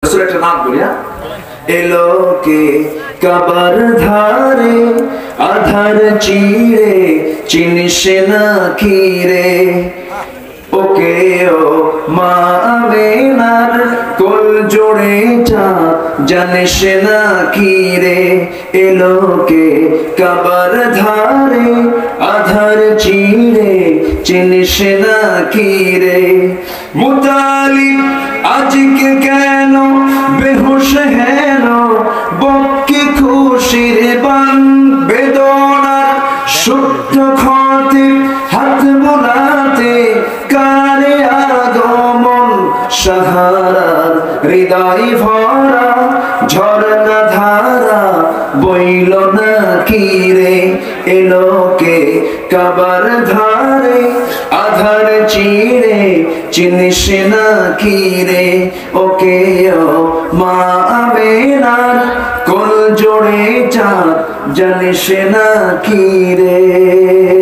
রসুল একটা নাম বলি, হ্যাঁ? এলোকে কাবার ধারে আধার চিড়ে চিনিস না কি রে, ওকে ও মা আমেনার কোল জোড়ে চাঁদ জানিস না কি রে, এলোকে কাবার ধারে আধার চিড়ে চিনিস না কি রে। মুতালিব আজকে কেন বেহুশ হেন, বক্কি খুশির বান বেদনার শুদ্ধ ক্ষতে হাত বোলাতে কারে আগমন সাহারার হৃদয় ভরা ঝরনা ধারা বইল না কি রে, এলোকে কাবার ধারে আধার চিড়ে চিনিস না কি রে, ওকে ও মা আমেনার কোল জোড়ে চাঁদ জানিস না কি রে।